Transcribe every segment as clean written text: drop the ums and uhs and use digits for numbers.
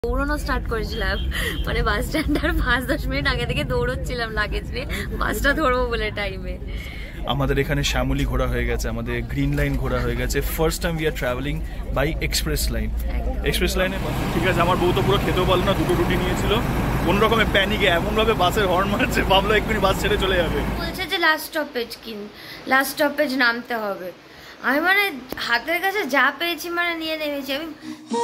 দৌড়ানো স্টার্ট করেছিলাম, মানে বাস স্ট্যান্ড আর 5-10 মিনিট আগে থেকে দৌড়চ্ছিলাম লাগেজ নিয়ে বাসটা ধরবো বলে টাইমে। আমাদের এখানে শ্যামলী ঘোরা হয়ে গেছে, আমাদের গ্রিন লাইন ঘোরা হয়ে গেছে। First time we are traveling by express line. Express লাইনে ঠিক আছে, আমার বউ তো পুরো খেতেও পারলো না, দুটো রুটি নিয়েছিল। কোন রকমের প্যানিকে এমনভাবে বাসের হর্ন মারছে, ভাবলো এক্ষুনি বাস ছেড়ে চলে যাবে। বলছে যে লাস্ট স্টপেজ নামতে হবে। আমি মানে হাতের কাছে যা পেয়েছি মানে নিয়ে নেমেছি আমি।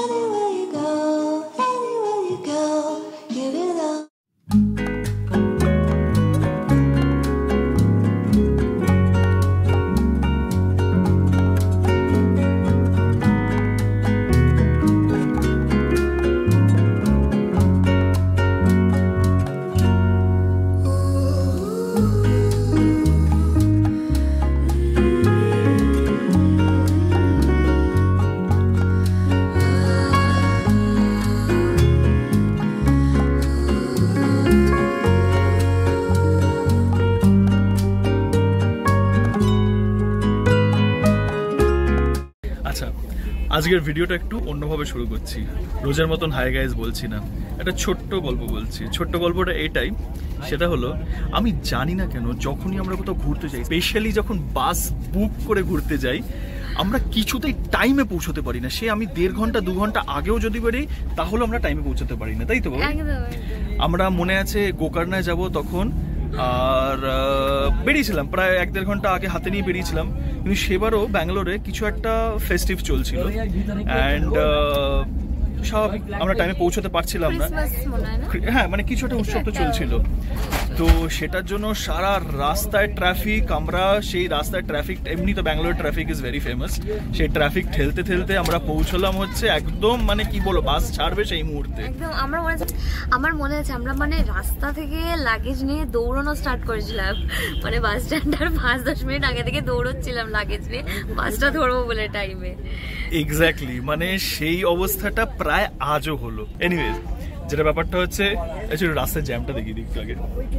আজকের ভিডিওটা একটু অন্যভাবে শুরু করছি, রোজের মতন হাই গাইজ বলছি না, একটা ছোট্ট গল্প বলছি। ছোট্ট গল্পটা এটাই, সেটা হলো আমি জানি না কেন যখনই আমরা কোথাও ঘুরতে যাই, স্পেশালি যখন বাস বুক করে ঘুরতে যাই, আমরা কিছুতেই টাইমে পৌঁছতে পারি না। সে আমি 1.5 ঘন্টা 2 ঘন্টা আগেও যদি পারি তাহলে আমরা টাইমে পৌঁছতে পারি না, তাই তো? আমরা মনে আছে গোকর্ণায় যাব তখন, আর বেরিয়েছিলাম প্রায় 1-1.5 ঘন্টা আগে হাতে নিয়ে বেরিয়েছিলাম, কিন্তু সেবারও ব্যাঙ্গালোরে কিছু একটা ফেস্টিভ চলছিল অ্যান্ড স্বাভাবিক আমরা টাইমে পৌঁছতে পারছিলাম না। হ্যাঁ, মানে কিছু একটা উৎসব তো চলছিল, তো সেটার জন্য সারা রাস্তায় ট্রাফিক। আমরা সেই রাস্তায় ট্রাফিক, এমনি তো Bangalore traffic is very famous, সেই ট্রাফিক ঠেলতে ঠেলতে আমরা পৌঁছলাম হচ্ছে একদম মানে কি বলো, বাস ছাড়বে সেই মুহূর্তে। একদম আমার মনে আছে আমরা মানে রাস্তা থেকে লাগেজ নিয়ে দৌড়ানো স্টার্ট করেছিলাম, মানে বাস স্ট্যান্ড আর 5-10 মিনিট আগে থেকে দৌড়চ্ছিলাম লাগেজ নিয়ে বাসটা ধরবো বলে টাইমে। এক্স্যাক্টলি, মানে সেই অবস্থাটা প্রায় আজও হলো। এনিওয়েজ, যেটা ব্যাপারটা হচ্ছে রাস্তায় জ্যামটা দেখিয়ে দিই একটু আগে।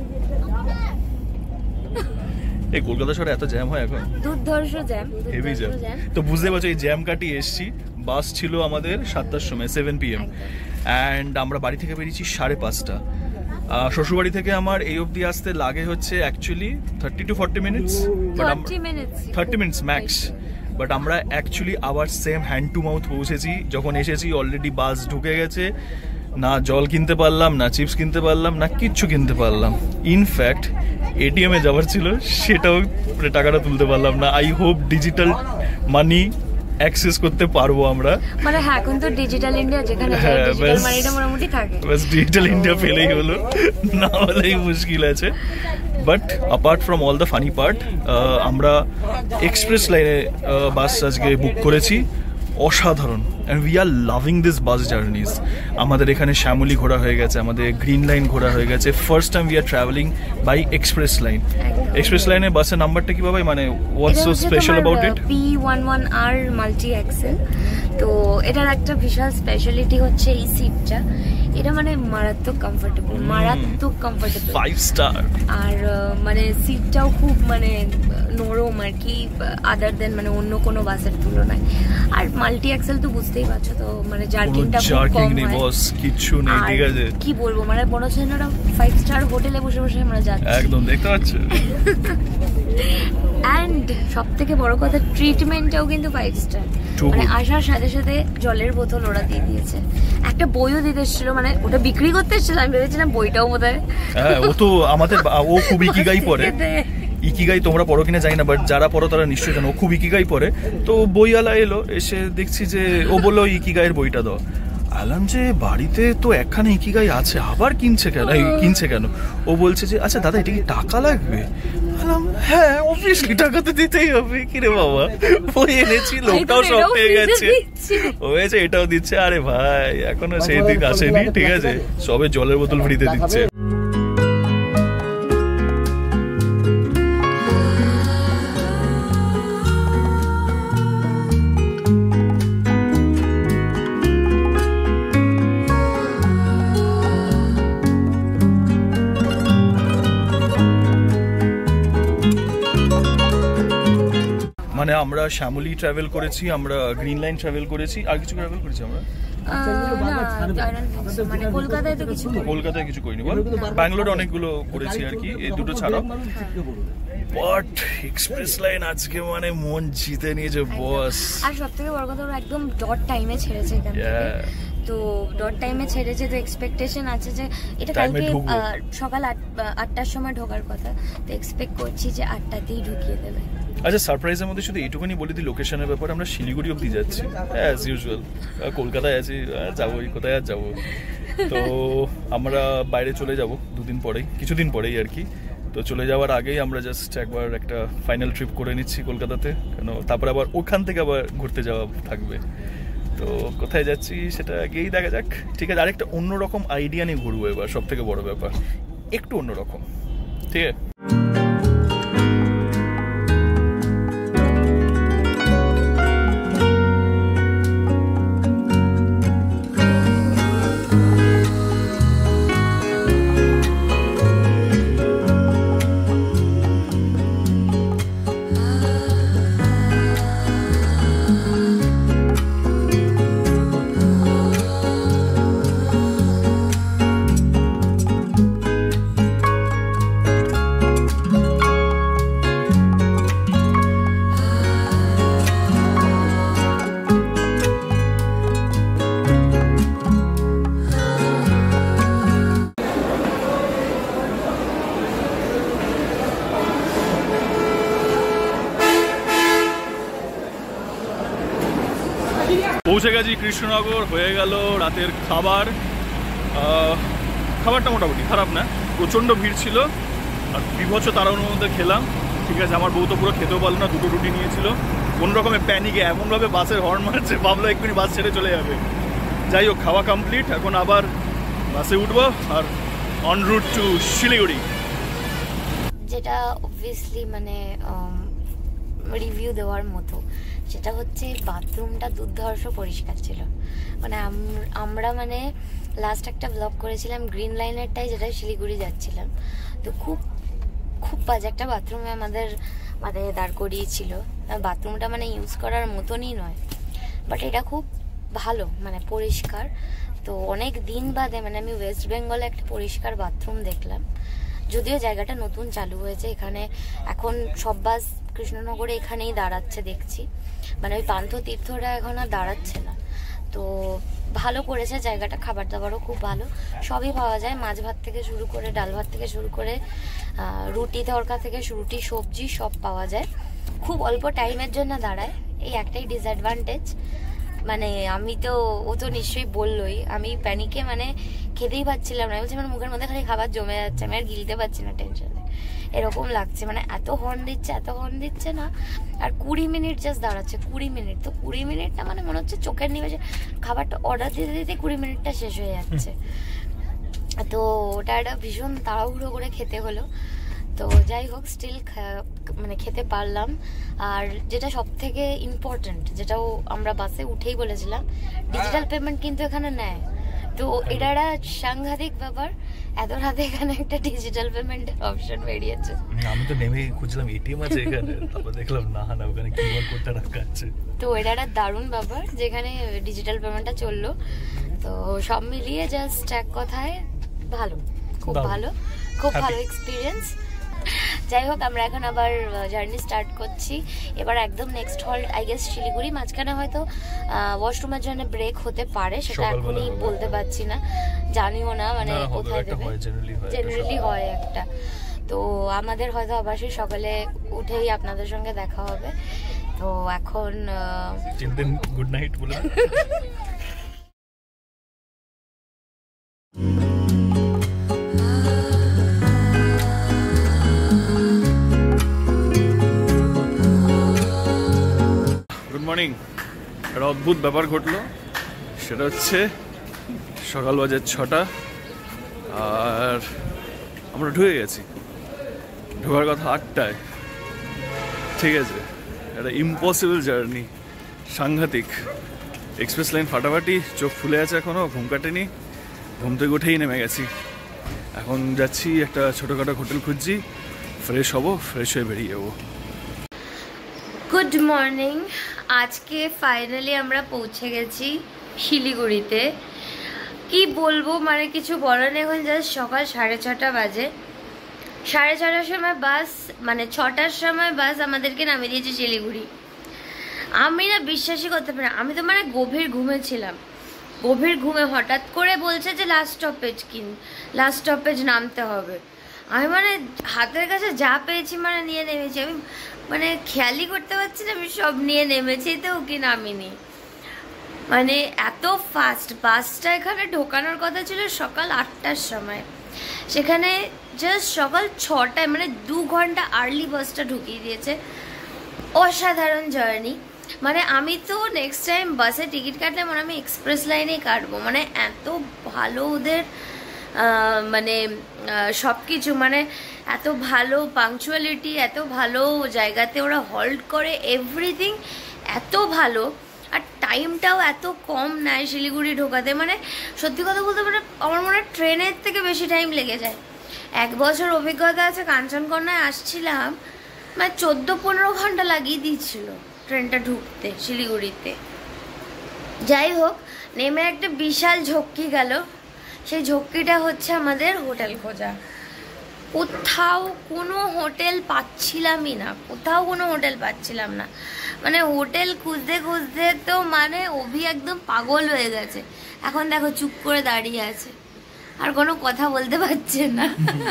এই কলকাতা শহরে এত জ্যাম হয় এখন, দুর্ধর্ষ জ্যাম, হেভি জ্যাম। তো বুঝতে পারছো এই জ্যাম কাটিয়ে এসছি। বাস ছিল আমাদের 7টার সময়, 7 PM, অ্যান্ড আমরা বাড়ি থেকে বেরিয়েছি 5:30। শ্বশুরবাড়ি থেকে আমার এই অবধি আসতে লাগে হচ্ছে actually 30 to 40 minutes, 30 minutes max. But আমরা অ্যাকচুয়ালি আবার সেম হ্যান্ড টু মাউথ পৌঁছেছি। যখন এসেছি অলরেডি বাস ঢুকে গেছে, না জল কিনতে পারলাম, না চিপস কিনতে পারলাম, না কিচ্ছু কিনতে পারলাম। ইনফ্যাক্ট ATM এ যাওয়ার ছিল, সেটাও টাকাটা তুলতে পারলাম না। I hope digital money access করতে পারবো আমরা। মানে হ্যাঁ, এখন তো ডিজিটাল ইন্ডিয়া, যেখানে ডিজিটাল মানিটা মোটামুটি থাকে, বাস ডিজিটাল ইন্ডিয়া পেলেই হলো, না হলেই মুশকিল আছে। But apart from all the funny part, আমরা এক্সপ্রেস লাইনে বাস আজকে বুক করেছি, অসাধারণ, and we are loving this bus journeys. আমাদের এখানে শ্যামলী ঘোরা হয়ে গেছে, আমাদের গ্রিন লাইন ঘোরা হয়ে গেছে। First time we are traveling by express line. Express লাইনে বাসের নাম্বারটা কি ভাবে, মানে what's so special about it? P11R multi axle. তো এটার একটা বিশাল স্পেশালিটি হচ্ছে এই সিটটা, এটা মানে মারাত্মক কমফোর্টেবল, 5 স্টার। আর মানে সিটটাও খুব মানে নরম আর কি, আদার দেন মানে অন্য কোনো বাসের তুলনায়। আর মাল্টি এক্সেল তো বুঝতেই পারছো, তো মানে জার্কিংটা খুব কম হয়, বস কিছু নেই, ঠিক আছে? কি বলবো, মানে মনে হচ্ছে না 5 স্টার হোটেলে বসে বসে আমরা যাচ্ছি, একদম দেখতে পাচ্ছ। অ্যান্ড সব থেকে বড় কথা, ট্রিটমেন্টটাও কিন্তু 5 স্টার। মানে আসার সাথে সাথে জলের বোতল ওরা দিয়ে দিয়েছে, একটা বইও দিতে এসেছিল, মানে ওটা বিক্রি করতে এসেছিল, আমি ভেবেছিলাম বইটাও বোধহয়। হ্যাঁ, ও তো আমাদের, ও খুব ইকিগাই পড়ে। ইকিগাই তোমরা পড়ো কিনা জানি না, বাট যারা পড়ো তারা নিশ্চয়ই জানো, ও খুব ইকিগাই পড়ে। তো বইওয়ালা এলো, এসে দেখছি যে ও বললো ইকিগাইয়ের বইটা দাও। আলাম যে বাড়িতে তো একখানে ইকিগাই আছে, আবার কিনছে কেন? ও বলছে যে আচ্ছা দাদা, এটা কি টাকা লাগবে? বললাম হ্যাঁ অবভিয়াসলি টাকা তো দিতেই হবে, কিরে বাবা বই এনেছি, লোকটাও সব পেয়ে গেছে, হয়েছে এটাও দিচ্ছে। আরে ভাই এখনো সেই দিক আসেনি, ঠিক আছে, সবে জলের বোতল ফ্রিতে দিচ্ছে। মানে আমরা শ্যামলী ট্রাভেল করেছি, আমরা গ্রিন লাইন ট্রাভেল করেছি, আর কিছু ট্রাভেল করেছি আমরা। মানে কলকাতায় তো কিছু, কলকাতায় কিছু করিনি বল, ব্যাঙ্গালোরে অনেকগুলো করেছি আর কি, এই দুটো ছাড়াও। বাট এক্সপ্রেস লাইন আজকে মানে মন জিতে নিয়েছে বস। আর সবথেকে বড় কথা, ওরা একদম ডট টাইমে ছেড়েছে এখান থেকে, তো ডট টাইমে ছেড়েছে, তো এক্সপেকটেশন আছে যে এটা কালকে সকাল 8টার সময় ঢোকার কথা, তো এক্সপেক্ট করছি যে 8টাতেই ঢুকিয়ে দেবে। আচ্ছা, সারপ্রাইজের মধ্যে শুধু এইটুকুনি বলে দিই লোকেশনের ব্যাপারে, আমরা শিলিগুড়ি অব্দি যাচ্ছি অ্যাজ ইউজুয়াল, কলকাতায় আছি, যাবো কোথায় আর যাবো। তো আমরা বাইরে চলে যাব কিছুদিন পরেই আর কি। তো চলে যাওয়ার আগেই আমরা জাস্ট একবার একটা ফাইনাল ট্রিপ করে নিচ্ছি কলকাতাতে, কেন তারপরে আবার ওখান থেকে আবার ঘুরতে যাওয়া থাকবে। তো কোথায় যাচ্ছি সেটা আগেই দেখা যাক, ঠিক আছে। আরেকটা অন্যরকম আইডিয়া নিয়ে ঘুরবো এবার, সব থেকে বড় ব্যাপার একটু অন্যরকম, ঠিক আছে। পৌঁছে গেছি কৃষ্ণনগর, হয়ে গেল রাতের খাবার। খাবারটা মোটামুটি খারাপ না, প্রচণ্ড ভিড় ছিল আর বিভৎস তাড়াহুড়োর মধ্যে খেলাম, ঠিক আছে। আমার বউ তো পুরো খেতেও পারলো না, 2টো রুটি নিয়েছিল, কোনো রকমের প্যানিকে এমনভাবে বাসের হর্ন মারছে, ভাবলো এক্ষুনি বাস ছেড়ে চলে যাবে। যাই হোক, খাওয়া কমপ্লিট, এখন আবার বাসে উঠবো আর অন রুট টু শিলিগুড়ি। যেটা অবভিয়াসলি মানে রিভিউ দেওয়ার মতো, সেটা হচ্ছে বাথরুমটা দুর্ধর্ষ পরিষ্কার ছিল। মানে আমরা মানে লাস্ট একটা ব্লগ করেছিলাম গ্রিন লাইনেরটাই, যেটা শিলিগুড়ি যাচ্ছিলাম, তো খুব খুব বাজে একটা বাথরুমে আমাদের মানে দাঁড় করিয়েছিল। বাথরুমটা মানে ইউজ করার মতনই নয়, বাট এটা খুব ভালো, মানে পরিষ্কার। তো অনেক দিন বাদে মানে আমি ওয়েস্ট বেঙ্গলে একটা পরিষ্কার বাথরুম দেখলাম, যদিও জায়গাটা নতুন চালু হয়েছে। এখানে এখন সব বাস কৃষ্ণনগরে এখানেই দাঁড়াচ্ছে দেখছি, মানে ওই পান্থ তীর্থরা এখন আর দাঁড়াচ্ছে না। তো ভালো করেছে জায়গাটা, খাবার দাবারও খুব ভালো, সবই পাওয়া যায়, মাছ ভাত থেকে শুরু করে ডাল ভাত থেকে শুরু করে রুটি তরকা থেকে রুটি সবজি সব পাওয়া যায়। খুব অল্প টাইমের জন্য দাঁড়ায়, এই একটাই ডিসঅ্যাডভান্টেজ। মানে আমি তো, ও তো নিশ্চয়ই বললোই, আমি প্যানিকে মানে খেতেই পাচ্ছিলাম না, বলছি আমার মুখের মধ্যে খালি খাবার জমে যাচ্ছে, আমি আর গিলতে পারছি না টেনশনে, এরকম লাগছে। মানে এত হর্ন দিচ্ছে না, আর 20 মিনিট জাস্ট দাঁড়াচ্ছে, 20 মিনিট। তো 20 মিনিটটা মানে মনে হচ্ছে চোখের নিমেষে খাবারটা অর্ডার দিতে দিতে 20 মিনিটটা শেষ হয়ে যাচ্ছে। তো ওটা একটা ভীষণ তাড়াহুড়ো করে খেতে হলো। তো যাই হোক, স্টিল মানে খেতে পারলাম। আর যেটা সব থেকে ইম্পর্টেন্ট, যেটাও আমরা বাসে উঠেই বলেছিলাম, ডিজিটাল পেমেন্ট কিন্তু এখানে নেয়। তো এটা একটা সাংঘাতিক ব্যাপার, এত রাতে এখানে একটা ডিজিটাল পেমেন্টের অপশন বেরিয়েছে। আমি তো নেমে খুঁজলাম এটিএম আছে এখানে, তারপর দেখলাম না ওখানে কিউআর কোডটা রাখা আছে। তো এটা একটা দারুণ ব্যাপার যেখানে ডিজিটাল পেমেন্টটা চললো। তো সব মিলিয়ে জাস্ট এক কথায় ভালো, খুব ভালো, খুব ভালো এক্সপিরিয়েন্স। যাই হোক, আমরা এখন আবার জার্নি স্টার্ট করছি। এবার একদম next halt I guess Siliguri. মাঝখানে হয়তো ওয়াশরুমের জন্য ব্রেক হতে পারে, সেটা এখনই বলতে পারছি না, জানিও না মানে কোথায় দেবে, জেনারেলি হয় একটা। তো আমাদের হয়তো আবার সেই সকালে উঠেই আপনাদের সঙ্গে দেখা হবে। তো এখন গুড নাইট বলে মর্নিং। একটা অদ্ভুত ব্যাপার ঘটলো, সেটা হচ্ছে সকাল বাজে 6টা আর আমরা ঢুকে গেছি, ঢোকার কথা 8টায়, ঠিক আছে। একটা ইম্পসিবল জার্নি, সাংঘাতিক। এক্সপ্রেস লাইন ফাটাফাটি, চোখ ফুলে আছে এখনও, ঘুম কাটেনি, ঘুম থেকে উঠেই নেমে গেছি। এখন যাচ্ছি একটা ছোটোখাটো হোটেল খুঁজছি, ফ্রেশ হব, ফ্রেশ হয়ে বেরিয়ে যাবো। Good morning. আজকে ফাইনালি আমরা পৌঁছে গেছি শিলিগুড়িতে। কি বলবো, মানে কিছু বলার নেই। এখন জাস্ট সকাল 6:30 বাজে। 6:30টার সময় বাস, মানে 6টার সময় বাস আমাদেরকে নামিয়ে দিয়েছে শিলিগুড়ি। আমি না বিশ্বাসই করতে পারি, আমি তো মানে গভীর ঘুমেছিলাম। গভীর ঘুমে হঠাৎ করে বলছে যে লাস্ট স্টপেজ নামতে হবে। আমি মানে হাতের কাছে যা পেয়েছি মানে নিয়ে নেমেছি। আমি মানে খেয়ালই করতে পারছি না, আমি সব নিয়ে নেমেছি, তো কি নামিনি। মানে এত ফাস্ট। বাসটা এখানে ঢোকানোর কথা ছিল সকাল 8টার সময়, সেখানে জাস্ট সকাল 6টায়, মানে 2 ঘন্টা আর্লি বাসটা ঢুকিয়ে দিয়েছে। অসাধারণ জার্নি। মানে আমি তো নেক্সট টাইম বাসে টিকিট কাটলে মানে আমি এক্সপ্রেস লাইনেই কাটবো। মানে এত ভালো ওদের মানে সব কিছু, মানে এত ভালো পাংচুয়ালিটি, এত ভালো জায়গাতে ওরা হল্ট করে, এভরিথিং এত ভালো। আর টাইমটাও এত কম নেয় শিলিগুড়ি ঢোকাতে। মানে সত্যি কথা বলতে মানে আমার মনে হয় ট্রেনের থেকে বেশি টাইম লেগে যায়। 1 বছর অভিজ্ঞতা আছে, কাঞ্চনকন্যায় আসছিলাম, মানে 14-15 ঘন্টা লাগিয়ে দিয়েছিল ট্রেনটা ঢুকতে শিলিগুড়িতে। যাই হোক, নেমে একটা বিশাল ঝক্কি গেল। সেই ঝক্কিটা হচ্ছে আমাদের হোটেল খোঁজা। কোথাও কোনো হোটেল পাচ্ছিলামই না, কোথাও কোনো হোটেল পাচ্ছিলাম না। মানে হোটেল খুঁজতে খুঁজতে তো মানে অভি একদম পাগল হয়ে গেছে। এখন দেখো চুপ করে দাঁড়িয়ে আছে, আর কোনো কথা বলতে পারছে না।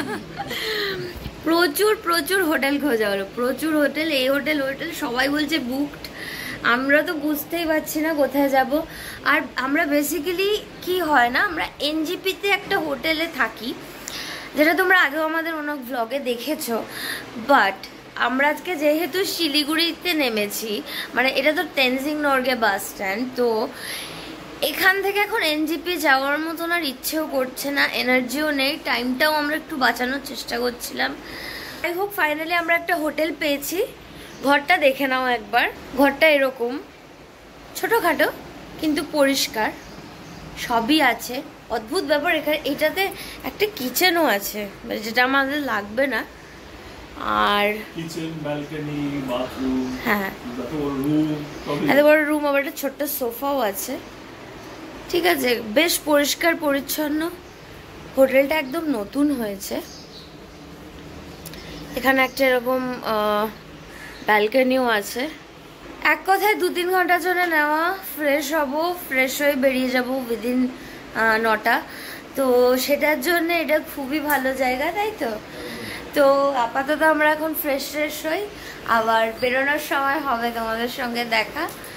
প্রচুর প্রচুর হোটেল খোঁজা হলো, প্রচুর হোটেল, এই হোটেল হোটেল সবাই বলছে বুকড। আমরা তো বুঝতেই পারছি না কোথায় যাব। আর আমরা বেসিক্যালি কি হয় না, আমরা এনজিপিতে একটা হোটেলে থাকি, যেটা তোমরা আগেও আমাদের অনেক ব্লগে দেখেছো। বাট আমরা আজকে যেহেতু শিলিগুড়িতে নেমেছি, মানে এটা তো তেনজিং নর্গে বাস স্ট্যান্ড, তো এখান থেকে এখন এনজিপি যাওয়ার মতন আর ইচ্ছেও করছে না, এনার্জিও নেই, টাইমটাও আমরা একটু বাঁচানোর চেষ্টা করছিলাম। যাই হোক, ফাইনালি আমরা একটা হোটেল পেয়েছি। ঘরটা দেখে নাও একবার। ঘরটা এরকম ছোটোখাটো কিন্তু পরিষ্কার, সবই আছে। অদ্ভুত ব্যাপার, এখানে এটাতে একটা কিচেনও আছে, যেটা আমাদের লাগবে না। আর কিচেন, ব্যালকনি, বাথরুম, হ্যাঁ এত বড় রুম, আবার একটা ছোট্ট সোফাও আছে। ঠিক আছে, বেশ পরিষ্কার পরিচ্ছন্ন। হোটেলটা একদম নতুন হয়েছে। এখানে একটা এরকম ব্যালকনিও আছে। এক কথায় 2-3 ঘন্টার জন্য নেওয়া। ফ্রেশ হব, ফ্রেশ হয়ে বেরিয়ে যাব উইদিন 9টা। তো সেটার জন্য এটা খুবই ভালো জায়গা, তাই তো। তো আপাতত আমরা এখন ফ্রেশ হই, আবার বেরোনোর সময় হবে তোমাদের সঙ্গে দেখা।